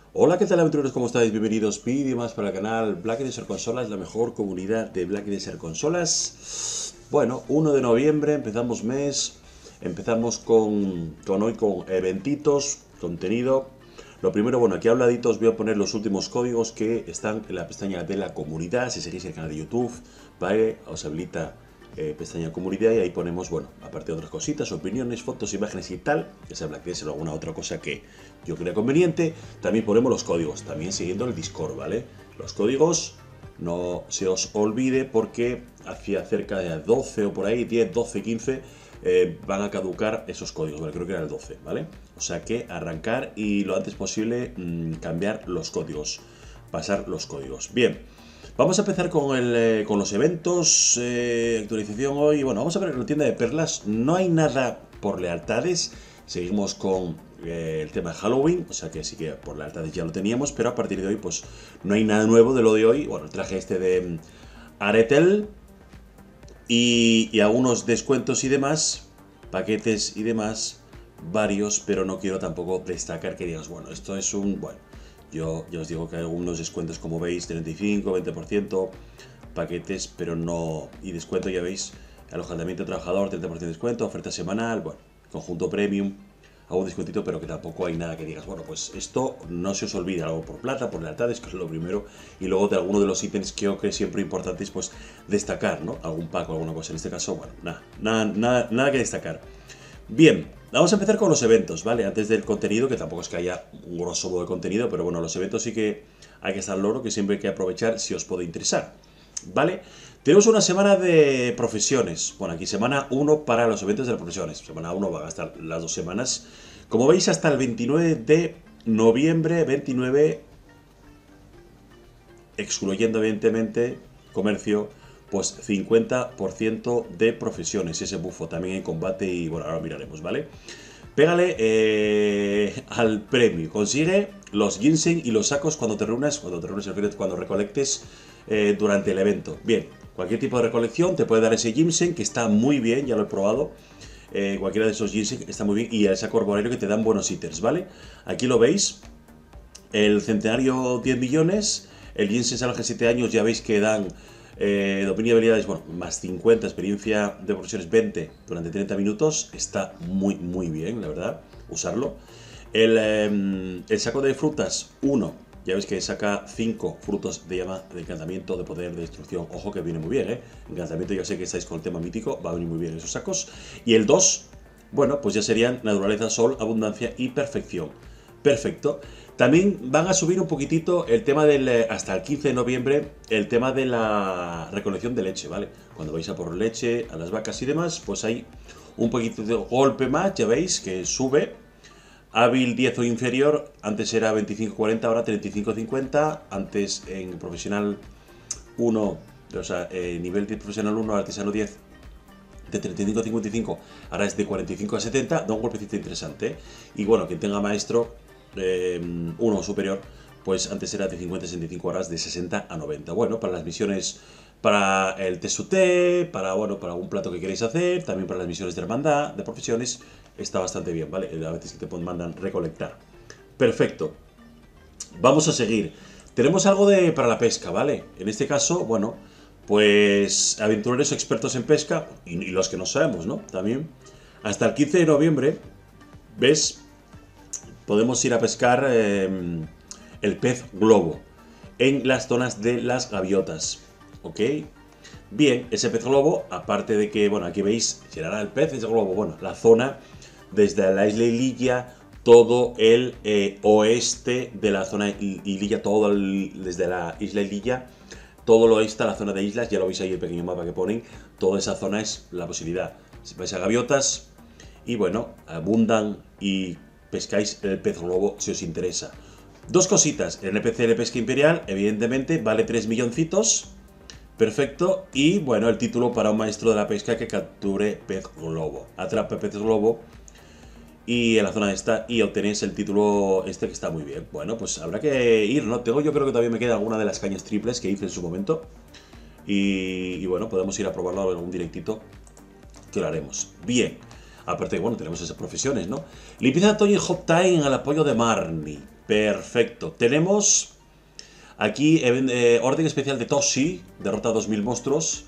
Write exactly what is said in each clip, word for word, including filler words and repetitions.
Hola, ¿qué tal aventureros? ¿Cómo estáis? Bienvenidos y más para el canal Black Desert Consolas, la mejor comunidad de Black Desert Consolas. Bueno, uno de noviembre, empezamos mes, empezamos con, con hoy con eventitos, contenido. Lo primero, bueno, aquí habladito os voy a poner los últimos códigos que están en la pestaña de la comunidad. Si seguís el canal de YouTube, ¿vale? Os habilita eh, pestaña comunidad y ahí ponemos, bueno, aparte de otras cositas, opiniones, fotos, imágenes y tal, ya sea Black Desert o alguna otra cosa que yo crea conveniente. También ponemos los códigos, también siguiendo el Discord, ¿vale? Los códigos no se os olvide porque hacia cerca de doce o por ahí, diez, doce, quince, eh, van a caducar esos códigos, ¿vale? Creo que era el doce, ¿vale? O sea que arrancar y lo antes posible mmm, cambiar los códigos, pasar los códigos. Bien, vamos a empezar con, el, eh, con los eventos, eh, actualización hoy. Bueno, vamos a ver en la tienda de perlas, no hay nada por lealtades, seguimos con eh, el tema de Halloween, o sea que sí que por lealtades ya lo teníamos, pero a partir de hoy pues no hay nada nuevo de lo de hoy. Bueno, el traje este de mm, Aretel y, y algunos descuentos y demás, paquetes y demás, varios, pero no quiero tampoco destacar que digas, bueno, esto es un... bueno, yo ya os digo que hay algunos descuentos, como veis, treinta y cinco, veinte por ciento, paquetes, pero no... y descuento, ya veis, alojamiento trabajador, treinta por ciento de descuento, oferta semanal, bueno, conjunto premium, hago un descuentito, pero que tampoco hay nada que digas, bueno, pues esto no se os olvide, algo por plata, por lealtades, que es lo primero, y luego de alguno de los ítems que creo que es siempre importante es pues destacar, ¿no? Algún pack o alguna cosa, en este caso, bueno, nada, nada, nada, nada que destacar. Bien, vamos a empezar con los eventos, ¿vale? Antes del contenido, que tampoco es que haya un grosso modo de contenido, pero bueno, los eventos sí que hay que estar al loro, que siempre hay que aprovechar si os puede interesar, ¿vale? Tenemos una semana de profesiones. Bueno, aquí semana uno para los eventos de las profesiones. Semana uno va a estar las dos semanas. Como veis, hasta el veintinueve de noviembre, veintinueve, excluyendo evidentemente comercio, pues cincuenta por ciento de profesiones. Ese bufo también en combate y bueno, ahora miraremos, ¿vale? Pégale eh, al premio. Consigue los ginseng y los sacos cuando te reúnas, cuando te reúnes, cuando recolectes eh, durante el evento. Bien, cualquier tipo de recolección te puede dar ese ginseng, que está muy bien, ya lo he probado. Eh, cualquiera de esos ginseng está muy bien. Y el saco arborerio, que te dan buenos ítems, ¿vale? Aquí lo veis. El centenario diez millones. El ginseng salvaje siete años, ya veis que dan... Eh, dominio de habilidades, bueno, más cincuenta, experiencia de profesiones veinte durante treinta minutos. Está muy, muy bien, la verdad, usarlo. El, eh, el saco de frutas, uno. Ya veis que saca cinco frutos de llama, de encantamiento, de poder, de destrucción. Ojo que viene muy bien, ¿eh? Encantamiento, ya sé que estáis con el tema mítico, va a venir muy bien esos sacos. Y el dos, bueno, pues ya serían naturaleza, sol, abundancia y perfección. Perfecto. También van a subir un poquitito el tema del, hasta el quince de noviembre, el tema de la recolección de leche, ¿vale? Cuando vais a por leche a las vacas y demás, pues hay un poquito de golpe más, ya veis que sube. Hábil diez o inferior, antes era veinticinco cuarenta, ahora treinta y cinco cincuenta. Antes en profesional uno, o sea, eh, nivel de profesional uno, artesano diez, de treinta y cinco a cincuenta y cinco, ahora es de cuarenta y cinco a setenta, da un golpecito interesante, ¿eh? Y bueno, quien tenga maestro eh, uno superior, pues antes era de cincuenta a sesenta y cinco horas, de sesenta a noventa. Bueno, para las misiones, para el T S U T, para, bueno, para algún plato que queréis hacer, también para las misiones de hermandad, de profesiones, está bastante bien, ¿vale? A veces que te mandan recolectar. Perfecto. Vamos a seguir. Tenemos algo de para la pesca, ¿vale? En este caso, bueno, pues aventureros expertos en pesca, y, y los que no sabemos, ¿no? También. Hasta el quince de noviembre, ¿ves? Podemos ir a pescar eh, el pez globo en las zonas de las gaviotas, ¿ok? Bien, ese pez globo, aparte de que, bueno, aquí veis, será el pez, ese globo, bueno, la zona desde la isla Ililla, todo el eh, oeste de la zona Ililla, todo el, desde la isla Ililla, todo el oeste, la zona de islas, ya lo veis ahí el pequeño mapa que ponen, toda esa zona es la posibilidad. Si vais a gaviotas y bueno, abundan y pescáis el pez globo si os interesa. Dos cositas, el N P C de pesca imperial, evidentemente, vale tres milloncitos. Perfecto, y bueno, el título para un maestro de la pesca que capture pez globo. Atrape pez globo y en la zona esta y obtenéis el título este que está muy bien. Bueno, pues habrá que ir, ¿no? Tengo, yo creo que todavía me queda alguna de las cañas triples que hice en su momento. Y, y bueno, podemos ir a probarlo en algún directito que lo haremos. Bien, aparte, bueno, tenemos esas profesiones, ¿no? Limpieza de otoño y hot time al apoyo de Marnie. Perfecto. Tenemos aquí eh, orden especial de Toshi, derrota a dos mil monstruos.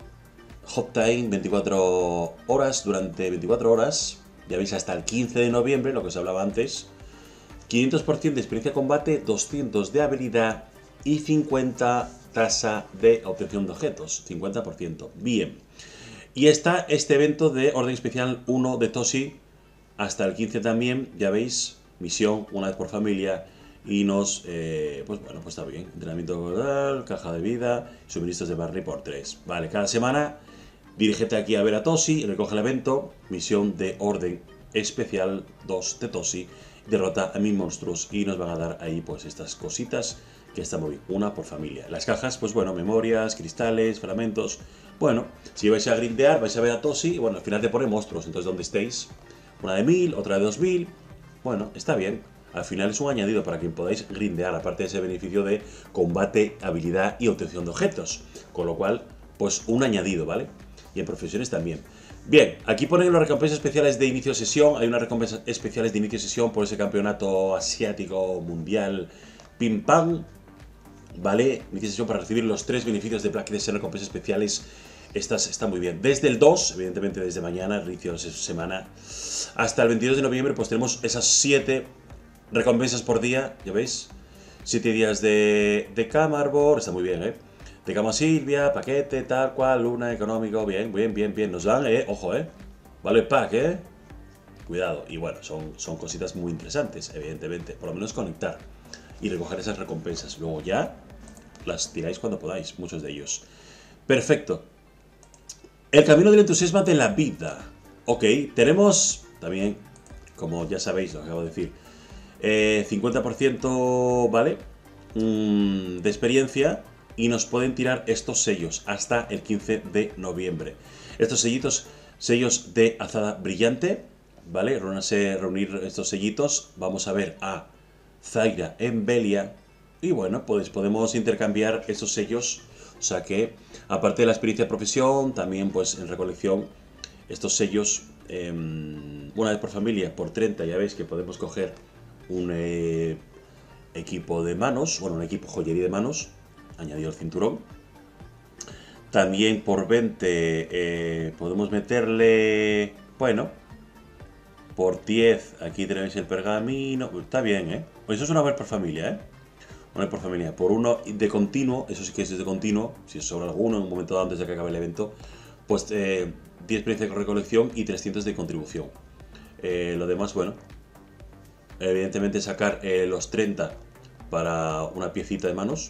Hot time, veinticuatro horas, durante veinticuatro horas. Ya veis, hasta el quince de noviembre, lo que os hablaba antes. quinientos por ciento de experiencia de combate, doscientos de habilidad y cincuenta tasa de obtención de objetos. cincuenta por ciento. Bien. Y está este evento de orden especial uno de Toshi hasta el quince también, ya veis, misión una vez por familia y nos, eh, pues bueno, pues está bien, entrenamiento corporal, caja de vida, suministros de barri por tres. Vale, cada semana dirígete aquí a ver a Toshi, recoge el evento, misión de orden especial dos de Toshi, derrota a mil monstruos y nos van a dar ahí pues estas cositas que están muy bien, una por familia. Las cajas, pues bueno, memorias, cristales, fragmentos. Bueno, si vais a grindear, vais a ver a Toshi y bueno, al final te pone monstruos, entonces donde estéis, una de mil, otra de dos mil, bueno, está bien. Al final es un añadido para que podáis grindear, aparte de ese beneficio de combate, habilidad y obtención de objetos. Con lo cual, pues un añadido, ¿vale? Y en profesiones también. Bien, aquí ponen las recompensas especiales de inicio de sesión. Hay unas recompensas especiales de inicio de sesión por ese campeonato asiático mundial Pim Pam. ¿Vale? Inicio de sesión para recibir los tres beneficios de Black Desert, recompensas especiales. Estas están muy bien. Desde el dos, evidentemente desde mañana, inicio de semana, hasta el veintidós de noviembre, pues tenemos esas siete recompensas por día, ya veis. siete días de, de Cama Arbor, está muy bien, ¿eh? De Cama Silvia, paquete, tal cual, luna, económico, bien, bien, bien, bien. Nos dan, ¿eh? Ojo, ¿eh? Vale el pack, ¿eh? Cuidado. Y bueno, son, son cositas muy interesantes, evidentemente. Por lo menos conectar y recoger esas recompensas. Luego ya las tiráis cuando podáis, muchos de ellos. Perfecto. El camino del entusiasmo de la vida. Ok, tenemos también, como ya sabéis, lo acabo de decir, eh, cincuenta por ciento, ¿vale? Mm, de experiencia y nos pueden tirar estos sellos hasta el quince de noviembre. Estos sellitos, sellos de azada brillante, ¿vale? Reúnanse, reunir estos sellitos. Vamos a ver a Zaira en Belia. Y bueno, pues podemos intercambiar esos sellos. O sea que, aparte de la experiencia de profesión, también pues en recolección, estos sellos, eh, una vez por familia, por treinta, ya veis que podemos coger un eh, equipo de manos, bueno, un equipo joyería de manos, añadido el cinturón. También por veinte eh, podemos meterle, bueno, por diez, aquí tenéis el pergamino, está bien, ¿eh? Pues eso es una vez por familia, ¿eh? Una vez por familia. Por uno de continuo, eso sí que es de continuo, si os sobra alguno en un momento dado antes de que acabe el evento, pues eh, diez experiencia de recolección y trescientos de contribución. Eh, lo demás, bueno, evidentemente sacar eh, los treinta para una piecita de manos,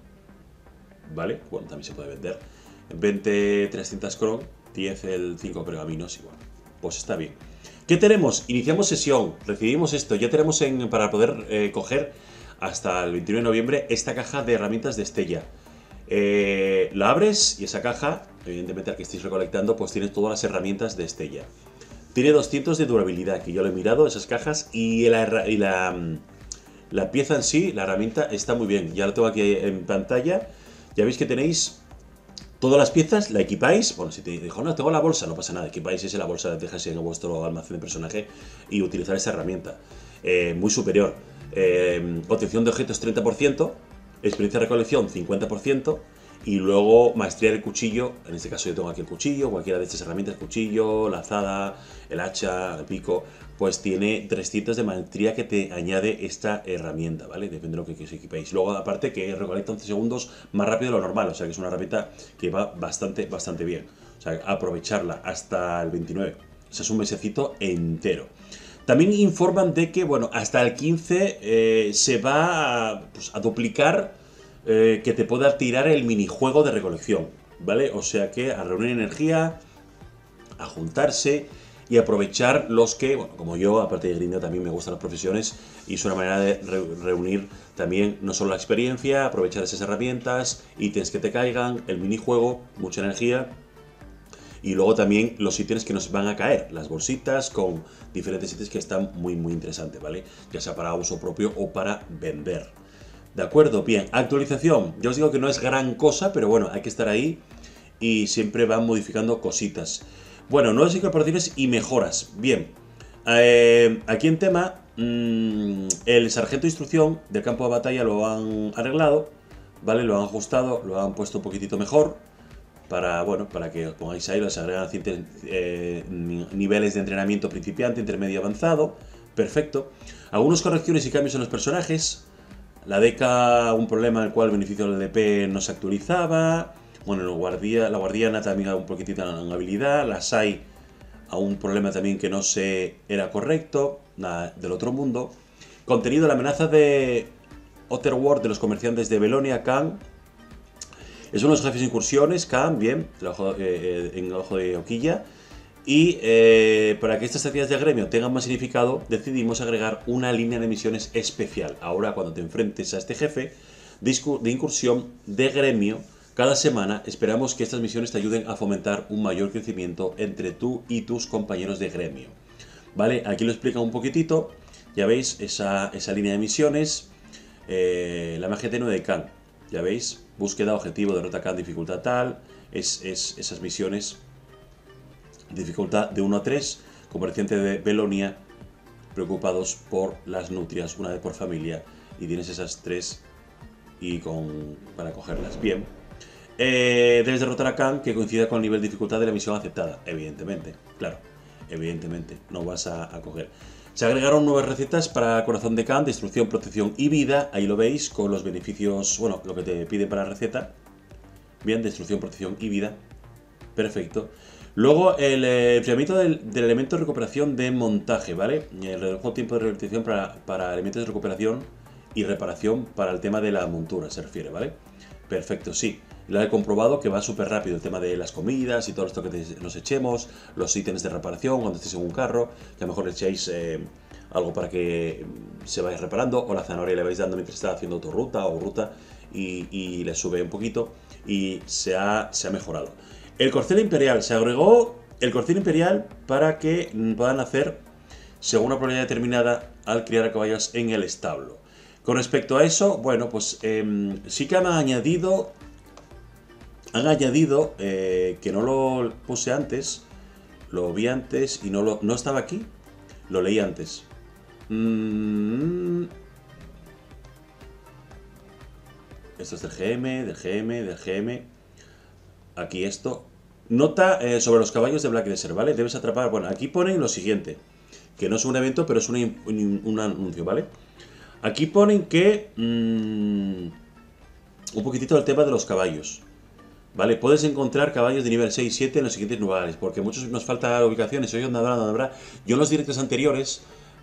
¿vale? Bueno, también se puede vender. veinte, trescientos cron, diez el cinco pergaminos y bueno, pues está bien. ¿Qué tenemos? Iniciamos sesión, recibimos esto, ya tenemos en, para poder eh, coger hasta el veintiuno de noviembre esta caja de herramientas de Estella. Eh, la abres y esa caja, evidentemente al que estéis recolectando, pues tiene todas las herramientas de Estella. Tiene doscientos de durabilidad, que yo lo he mirado, esas cajas, y la, y la, la pieza en sí, la herramienta, está muy bien. Ya lo tengo aquí en pantalla. Ya veis que tenéis todas las piezas, la equipáis. Bueno, si te dijo, no, tengo la bolsa, no pasa nada. Equipáis esa la bolsa, la dejáis en vuestro almacén de personaje y utilizar esa herramienta. Eh, muy superior. Eh, obtención de objetos treinta por ciento, experiencia de recolección cincuenta por ciento y luego maestría del cuchillo. En este caso yo tengo aquí el cuchillo, cualquiera de estas herramientas, el cuchillo, la azada, el hacha, el pico, pues tiene trescientos de maestría que te añade esta herramienta, ¿vale? Depende de lo que os equipéis. Luego aparte que recolecta once segundos más rápido de lo normal, o sea que es una herramienta que va bastante, bastante bien. O sea, aprovecharla hasta el veintinueve, o sea es un mesecito entero. También informan de que, bueno, hasta el quince eh, se va a, pues, a duplicar eh, que te pueda tirar el minijuego de recolección, ¿vale? O sea que a reunir energía, a juntarse y aprovechar los que, bueno, como yo, aparte de grindeo, también me gustan las profesiones y es una manera de re reunir también no solo la experiencia, aprovechar esas herramientas, ítems que te caigan, el minijuego, mucha energía. Y luego también los ítems que nos van a caer, las bolsitas con diferentes ítems que están muy muy interesantes, ¿vale? Ya sea para uso propio o para vender. ¿De acuerdo? Bien, actualización. Ya os digo que no es gran cosa, pero bueno, hay que estar ahí y siempre van modificando cositas. Bueno, nuevas incorporaciones y mejoras. Bien, eh, aquí en tema mmm, el sargento de instrucción del campo de batalla lo han arreglado, ¿vale? Lo han ajustado, lo han puesto un poquitito mejor para, bueno, para que os pongáis ahí, los agregan eh, niveles de entrenamiento principiante, intermedio, avanzado. Perfecto. Algunas correcciones y cambios en los personajes. La D K, un problema en el cual el beneficio del D P no se actualizaba. Bueno, el guardia, la guardiana también un poquitito en habilidad. La S A I a un problema también que no se era correcto. Nada del otro mundo. Contenido, la amenaza de Otherworld de los comerciantes de Belonia, Khan. Es uno de los jefes de incursiones, Khan, bien, el ojo, eh, en el ojo de Oquilla. Y eh, para que estas actividades de gremio tengan más significado, decidimos agregar una línea de misiones especial. Ahora, cuando te enfrentes a este jefe de incursión de gremio, cada semana esperamos que estas misiones te ayuden a fomentar un mayor crecimiento entre tú y tus compañeros de gremio. ¿Vale? Aquí lo explica un poquitito. Ya veis esa, esa línea de misiones. Eh, la magia tenue de Khan. Ya veis, búsqueda, objetivo, derrota Khan, dificultad tal. Es, es esas misiones. Dificultad de uno a tres, comerciante de Belonia, preocupados por las nutrias, una vez por familia, y tienes esas tres y con para cogerlas. Bien. Eh, debes derrotar a Khan que coincida con el nivel de dificultad de la misión aceptada. Evidentemente, claro, evidentemente, no vas a, a coger. Se agregaron nuevas recetas para Corazón de Khan, destrucción, protección y vida. Ahí lo veis, con los beneficios, bueno, lo que te pide para la receta. Bien, destrucción, protección y vida. Perfecto. Luego, el eh, enfriamiento del, del elemento de recuperación de montaje, ¿vale? El redujo tiempo de rehabilitación para, para elementos de recuperación y reparación para el tema de la montura, se refiere, ¿vale? Perfecto, sí. Lo he comprobado que va súper rápido el tema de las comidas y todo esto que te, nos echemos, los ítems de reparación cuando estéis en un carro, que a lo mejor le echéis eh, algo para que se vaya reparando, o la zanahoria le vais dando mientras está haciendo tu ruta o ruta y, y le sube un poquito y se ha, se ha mejorado. El corcel imperial, se agregó el corcel imperial para que puedan hacer según una probabilidad determinada al criar a caballos en el establo. Con respecto a eso, bueno, pues eh, sí que han añadido, han añadido, eh, que no lo puse antes, lo vi antes y no, lo, no estaba aquí, lo leí antes. Mm, esto es del G M, del G M, del G M. Aquí esto. Nota eh, sobre los caballos de Black Desert, ¿vale? Debes atrapar... Bueno, aquí ponen lo siguiente. Que no es un evento, pero es un, un, un anuncio, ¿vale? Aquí ponen que... Mmm, un poquitito del tema de los caballos. ¿Vale? Puedes encontrar caballos de nivel seis y siete en los siguientes lugares. Porque muchos nos falta ubicaciones. Oye, ¿dónde habrá? ¿Dónde habrá? Yo en los directos anteriores...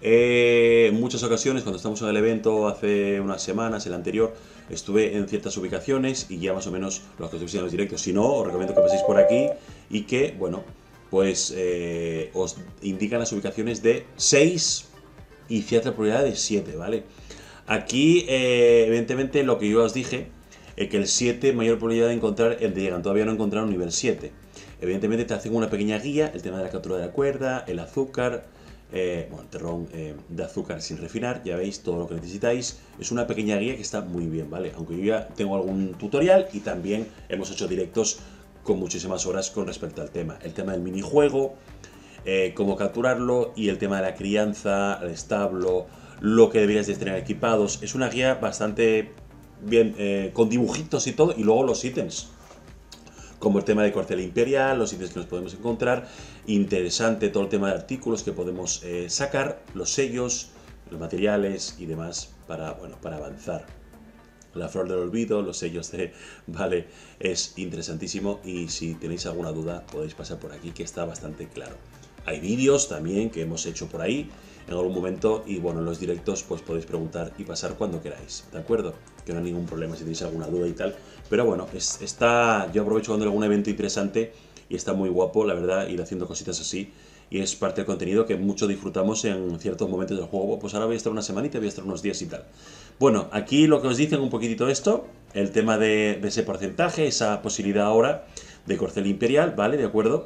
Eh, en muchas ocasiones, cuando estamos en el evento hace unas semanas, el anterior, estuve en ciertas ubicaciones y ya más o menos los que estuvieron en los directos. Si no, os recomiendo que paséis por aquí y que, bueno, pues eh, os indican las ubicaciones de seis y cierta probabilidad de siete, ¿vale? Aquí, eh, evidentemente, lo que yo os dije, eh, que el siete, mayor probabilidad de encontrar el de llegan. Todavía no encontraron nivel siete. Evidentemente te hacen una pequeña guía, el tema de la captura de la cuerda, el azúcar... Eh, bueno, terrón eh, de azúcar sin refinar, ya veis todo lo que necesitáis. Es una pequeña guía que está muy bien, ¿vale? Aunque yo ya tengo algún tutorial y también hemos hecho directos con muchísimas horas con respecto al tema. El tema del minijuego, eh, cómo capturarlo y el tema de la crianza, el establo, lo que deberías de tener equipados. Es una guía bastante bien, eh, con dibujitos y todo, y luego los ítems. Como el tema de corcel imperial, los ítems que nos podemos encontrar, interesante todo el tema de artículos que podemos eh, sacar, los sellos, los materiales y demás para, bueno, para avanzar. La flor del olvido, los sellos de... Vale, es interesantísimo y si tenéis alguna duda podéis pasar por aquí que está bastante claro. Hay vídeos también que hemos hecho por ahí en algún momento y bueno, en los directos pues podéis preguntar y pasar cuando queráis, ¿de acuerdo? Que no hay ningún problema si tenéis alguna duda y tal, pero bueno, es, está, yo aprovecho cuando hay algún evento interesante y está muy guapo, la verdad, ir haciendo cositas así y es parte del contenido que mucho disfrutamos en ciertos momentos del juego. Pues ahora voy a estar una semanita, voy a estar unos días y tal. Bueno, aquí lo que os dicen un poquitito esto, el tema de, de ese porcentaje, esa posibilidad ahora de corcel imperial, ¿vale? De acuerdo.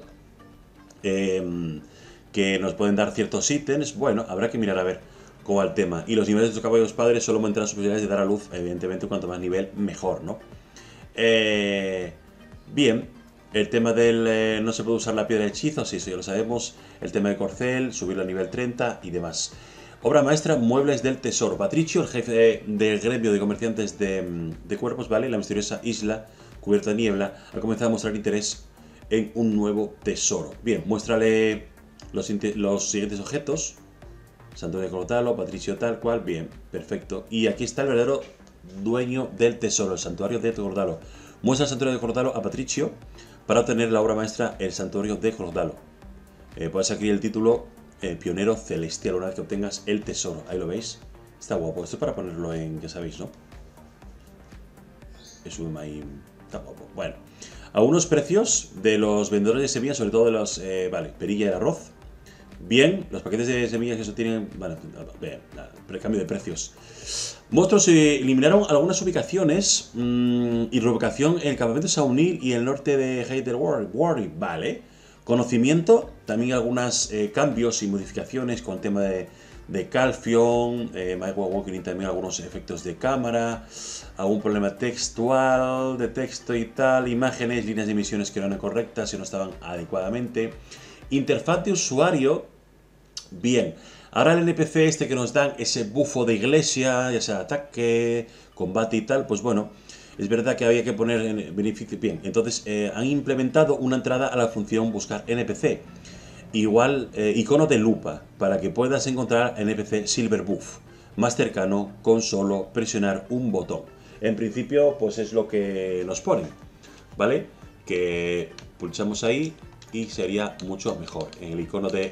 Eh, que nos pueden dar ciertos ítems, bueno, habrá que mirar a ver cómo va el tema. Y los niveles de los caballos padres solo aumentan las posibilidades de dar a luz, evidentemente, cuanto más nivel, mejor, ¿no? Eh, bien, el tema del eh, no se puede usar la piedra de hechizo, sí, eso ya lo sabemos. El tema de corcel, subirlo a nivel treinta y demás. Obra maestra, Muebles del Tesoro. Patricio, el jefe del gremio de comerciantes de, de cuerpos, ¿vale? La misteriosa isla cubierta de niebla ha comenzado a mostrar interés en un nuevo tesoro. Bien, muéstrale los, los siguientes objetos. Santuario de Cordalo, Patricio tal cual, bien, perfecto. Y aquí está el verdadero dueño del tesoro, el Santuario de Cordalo. Muestra el Santuario de Cordalo a Patricio para obtener la obra maestra, el Santuario de Cordalo. Eh, puedes adquirir el título eh, Pionero Celestial una vez que obtengas el tesoro. Ahí lo veis. Está guapo. Esto es para ponerlo en, ya sabéis, ¿no? Es un ahí. Está guapo. Bueno. Algunos precios de los vendedores de semillas, sobre todo de los, eh, vale, perilla y arroz. Bien, los paquetes de semillas que eso tienen, bueno, bien, cambio de precios. Monstruos eliminaron algunas ubicaciones mmm, y reubicación en el campamento Saunil y el norte de Heidelberg, vale. Conocimiento, también algunos eh, cambios y modificaciones con el tema de, de Calfion, eh, Mike Walking también algunos efectos de cámara, algún problema textual, de texto y tal, imágenes, líneas de emisiones que no eran correctas y no estaban adecuadamente. Interfaz de usuario, bien. Ahora el N P C este que nos dan, ese bufo de iglesia, ya sea ataque, combate y tal, pues bueno, es verdad que había que poner en beneficio. Bien, entonces eh, han implementado una entrada a la función buscar N P C. Igual, eh, icono de lupa, para que puedas encontrar N P C Silver Buff, más cercano con solo presionar un botón. En principio, pues es lo que nos ponen, ¿vale? Que pulsamos ahí y sería mucho mejor. En el icono de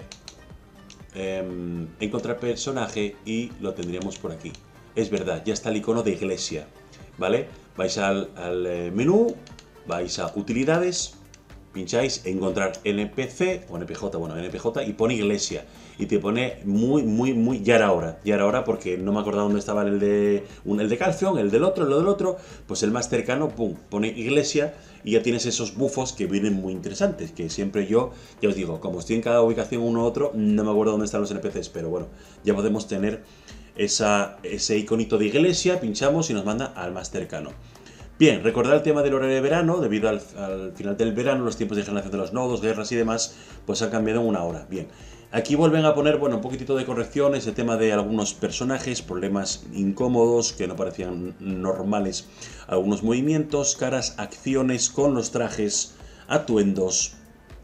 eh, encontrar personaje y lo tendríamos por aquí. Es verdad, ya está el icono de iglesia, ¿vale? Vais al, al menú, vais a utilidades, pincháis encontrar N P C o N P J, bueno, N P J y pone iglesia. Y te pone muy, muy, muy, ya era hora, ya era hora porque no me acordaba dónde estaba el de, un, el de Calfion, el del otro, el del otro, pues el más cercano, pum, pone iglesia y ya tienes esos bufos que vienen muy interesantes, que siempre yo, ya os digo, como estoy en cada ubicación uno u otro, no me acuerdo dónde están los N P Cs, pero bueno, ya podemos tener esa, ese iconito de iglesia, pinchamos y nos manda al más cercano. Bien, recordar el tema del horario de verano, debido al, al final del verano, los tiempos de generación de los nodos, guerras y demás, pues han cambiado en una hora. Bien, aquí vuelven a poner, bueno, un poquitito de correcciones, el tema de algunos personajes, problemas incómodos que no parecían normales, algunos movimientos, caras, acciones con los trajes, atuendos,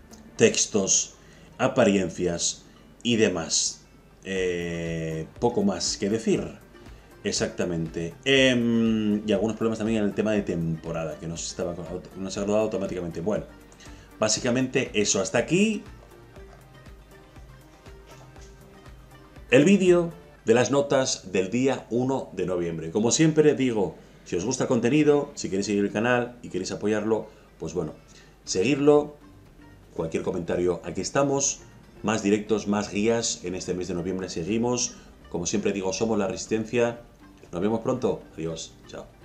textos, apariencias y demás. Eh, poco más que decir. Exactamente. Eh, y algunos problemas también en el tema de temporada, que nos, estaba, nos ha rodado automáticamente. Bueno, básicamente eso. Hasta aquí el vídeo de las notas del día uno de noviembre. Como siempre digo, si os gusta el contenido, si queréis seguir el canal y queréis apoyarlo, pues bueno, seguirlo. Cualquier comentario, aquí estamos. Más directos, más guías. En este mes de noviembre seguimos. Como siempre digo, somos la Resistencia. Nos vemos pronto. Adiós. Chao.